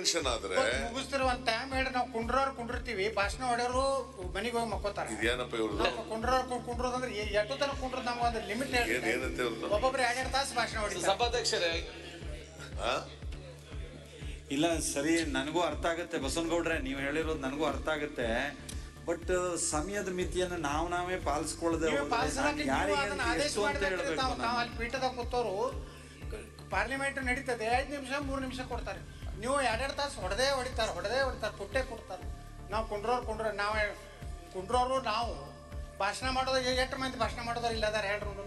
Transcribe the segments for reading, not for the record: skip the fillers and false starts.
Tension ಆದ್ರೆ ಮುಗಿಸ್ತಿರೋ ಒಂದ್ time ಹೇಳಿ ನಾವು ಕುಂಡ್ರಿರ್ತೀವಿ, ಭಾಷಣ ಹೊಡೆಯೋರು ಮನೆಗೆ ಹೋಗಿ ಮಕ್ಕೋತಾರ. ಇದೇನಪ್ಪ ಇವ್ರದ್ದು ಕುಂಡ್ರೋದಂದ್ರೆ ಎಷ್ಟು ತರ ಕುಂಡ್ರದ್ ನಮ್ಗೆ ಒಂದು ಲಿಮಿಟ್ ಹೇಳಿ. ಏನಂತೆ ಇವ್ರದ್ದು? ಒಬ್ಬೊಬ್ರು 2 ತಾಸು ಭಾಷಣ ಹೊಡಿತಾರೆ. ಸಭಾಧ್ಯಕ್ಷರೇ ಇಲ್ಲ ಸರಿ, ನನಗೂ ಅರ್ಥ ಆಗುತ್ತೆ ಬಸವನಗೌಡ್ರೆ, ನೀವು ಹೇಳಿರೋದು ನನಗೂ ಅರ್ಥ ಆಗುತ್ತೆ. ಬಟ್ ಸಮಯದ ಮಿತಿಯನ್ನು ನಾವೇ ಪಾಲಿಸ್ಕೊಳ್ಳದೆ ನಾವು ಅಲ್ಲಿ ಪೀಠದಾಗ ಕೂತವ್ರು ಪಾರ್ಲಿಮೆಂಟ್ ನಡೀತದೆ 5 ನಿಮಿಷ 3 ನಿಮಿಷ ಕೊಡ್ತಾರೆ. ನೀವು 2 ತಾಸು ಹೊಡೆದೇ ಹೊಡಿತಾರೆ ಪುಟ್ಟೆ ಕೊಡ್ತಾರೆ. ನಾವು ಕುಂಡ್ರೋರು ನಾವು ಭಾಷಣ ಮಾಡೋದು ಎಷ್ಟು ಮಂದಿ ಭಾಷಣ ಮಾಡೋದಾರ ಇಲ್ಲದಾರ ಹೇಳ್ರು.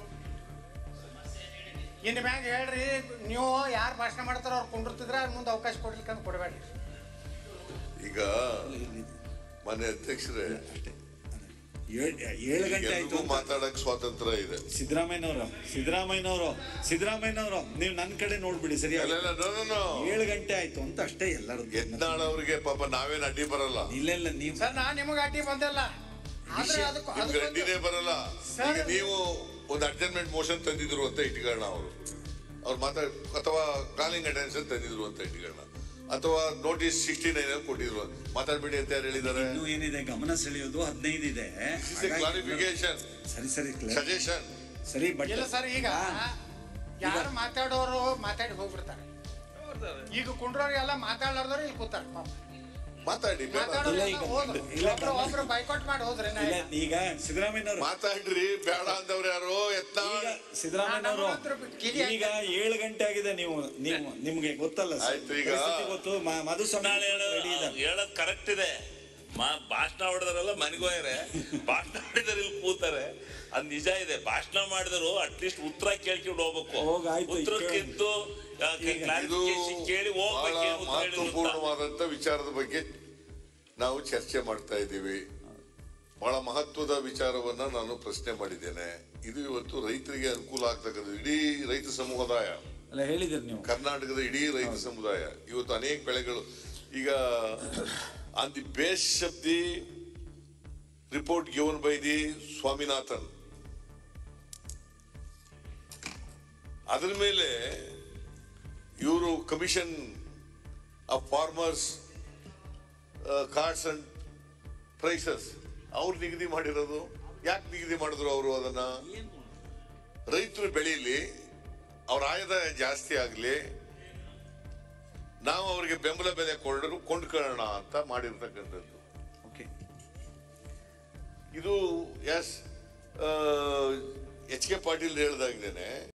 ಇನ್ನು ಮ್ಯಾಗ ಹೇಳ್ರಿ, ನೀವು ಯಾರು ಭಾಷಣ ಮಾಡ್ತಾರೋ ಅವ್ರು ಕುಂಡಿರ್ತಿದ್ರೆ ಮುಂದೆ ಅವಕಾಶ ಕೊಡ್ಲಿಕ್ಕೆ ಅಂತ ಕೊಡಬೇಡ್ರಿ. ಈಗ ಮನೆ ಅಧ್ಯಕ್ಷರೇ 7 ಗಂಟೆ ಆಯ್ತು, ಮಾತಾಡಕ್ ಸ್ವಾತಂತ್ರ್ಯ ಇದೆ. ಸಿದ್ದರಾಮಯ್ಯನವರು ನೀವು ನನ್ನ ಕಡೆ ನೋಡ್ಬಿಡಿ ಸರಿ. 7 ಗಂಟೆ ಆಯ್ತು ಅಂತ ಅಷ್ಟೇ. ಎಲ್ಲರೂ ಯತ್ನಾಳ್ ಅವ್ರಿಗೆ ಪಾಪ ನಾವೇನ್ ಅಡ್ಡಿ ಬರಲ್ಲ. ಇಲ್ಲ ನೀವು ಸರ್, ನಾನ್ ನಿಮಗೆ ಅಡ್ಡಿ ಬಂದಿಲ್ಲ, ನಿಮ್ಗೆ ಅಡ್ಡಿನೇ ಬರಲ್ಲ. ಈಗ ನೀವು ಒಂದು ಅಡ್ಜರ್ಮೆಂಟ್ ಮೋಷನ್ ತಂದಿದ್ರು ಅಂತ ಇಟ್ಕೊಳ್ಳೋಣ, ಅವ್ರು ಅಥವಾ ಕಾಲಿಂಗ್ ಅಟೆನ್ಷನ್ ತಂದಿದ್ರು ಅಂತ ಇಟ್ಕೊಳ್ಳೋಣ, ಅಥವಾ ನೋಟಿಸ್ 69 ಕೊಟ್ಟಿದ್ರು. ಮಾತಾಡ್ಬಿಡಿ ಅಂತ ಯಾರು ಹೇಳಿದ್ದಾರೆ? ಇನ್ನೂ ಏನಿದೆ, ಗಮನ ಸೆಳೆಯೋದು 15 ಇದೆ. ಕ್ಲಾರಿಫಿಕೇಶನ್, ಸರಿ ಸಜೆಷನ್. ಸರಿ, ಬಟ್ ಇಲ್ಲ ಸರ್, ಈಗ ಯಾರು ಮಾತಾಡೋರು ಮಾತಾಡಿ ಹೋಗ್ಬಿಡ್ತಾರೆ. ಈಗ ಕುಂಡ್ರೋರಿಗೆಲ್ಲ ಮಾತಾಡ್ಲಾರ್ದವ್ರು ಇಲ್ಲಿ ಕೂತಾರೆ. ಮಾತಾಡಿ, ಒಬ್ರು ಬೈಕಾಟ್ ಮಾಡಿ ಹೋದ್ರೆ ಈಗ ಸಿದ್ದರಾಮಯ್ಯನವರು ಮಾತಾಡ್ರಿ, ಬೇಡ ಅಂದವ್ರು ಯಾರು? ಸಿದ್ದರಾಮಯ್ಯನವರು ಈಗ 7 ಗಂಟೆ ಆಗಿದೆ. ನಿಮ್ಗೆ ಗೊತ್ತಲ್ಲ ಈಗ ಗೊತ್ತು. ಮಧುಸ್ವಾಮಿ ಹೇಳೋದ್ ಕರೆಕ್ಟ್ ಇದೆ. ಭಾಷಣ ಹೊಡೆದಾರೆಲ್ಲ ಮನೆಗೋಯ್ರೆ, ಭಾಷಣ ಹೊಡಿದಾರೆ ಇಲ್ಲಿ ಕೂತಾರೆ. ಅದ್ ನಿಜ ಇದೆ. ಭಾಷಣ ಮಾಡಿದ್ರು ಅಟ್ಲೀಸ್ಟ್ ಉತ್ತರ ಕೇಳ್ಕೊಂಡು ಹೋಗ್ಬೇಕು. ಉತ್ತರಕ್ಕಿಂತ ಕೇಳಿ ಹೋಗ್ಬೇಕು. ಮಹತ್ವಪೂರ್ಣವಾದಂತ ವಿಚಾರದ ಬಗ್ಗೆ ನಾವು ಚರ್ಚೆ ಮಾಡ್ತಾ ಇದ್ದೀವಿ. ಬಹಳ ಮಹತ್ವದ ವಿಚಾರವನ್ನ ನಾನು ಪ್ರಶ್ನೆ ಮಾಡಿದ್ದೇನೆ. ಇದು ಇವತ್ತು ರೈತರಿಗೆ ಅನುಕೂಲ ಆಗ್ತಕ್ಕಂಥ ಇಡೀ ರೈತ ಸಮುದಾಯ, ಹೇಳಿದ್ರಿ ನೀವು, ಕರ್ನಾಟಕದ ಇಡೀ ರೈತ ಸಮುದಾಯ ಇವತ್ತು ಅನೇಕ ಬೆಳೆಗಳು ಈಗ on the base of the report given by the Swaminathan, ಅದರ ಮೇಲೆ ಇವರು commission of farmers cards and prices ಅವ್ರು ನಿಗದಿ ಮಾಡಿರೋದು. ಯಾಕೆ ನಿಗದಿ ಮಾಡಿದ್ರು ಅವರು? ಅದನ್ನ ರೈತರು ಬೆಳೀಲಿ, ಅವ್ರ ಆದಾಯ ಜಾಸ್ತಿ ಆಗ್ಲಿ, ನಾವು ಅವ್ರಿಗೆ ಬೆಂಬಲ ಬೆಲೆ ಕೊಂಡ್ಕೊಳ್ಳೋಣ ಅಂತ ಮಾಡಿರ್ತಕ್ಕಂಥದ್ದು. ಇದು ಎಚ್ ಕೆ ಪಾಟೀಲ್ ಹೇಳ್ದಾಗ್ಲೇನೆ